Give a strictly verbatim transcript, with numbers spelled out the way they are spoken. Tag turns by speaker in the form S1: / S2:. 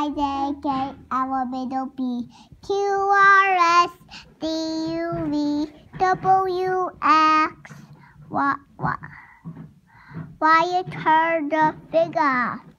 S1: I, J, K, L, M, N, O, P, Q, R, S, T, U, V, W, X, Y, Y, Y, turn the figure.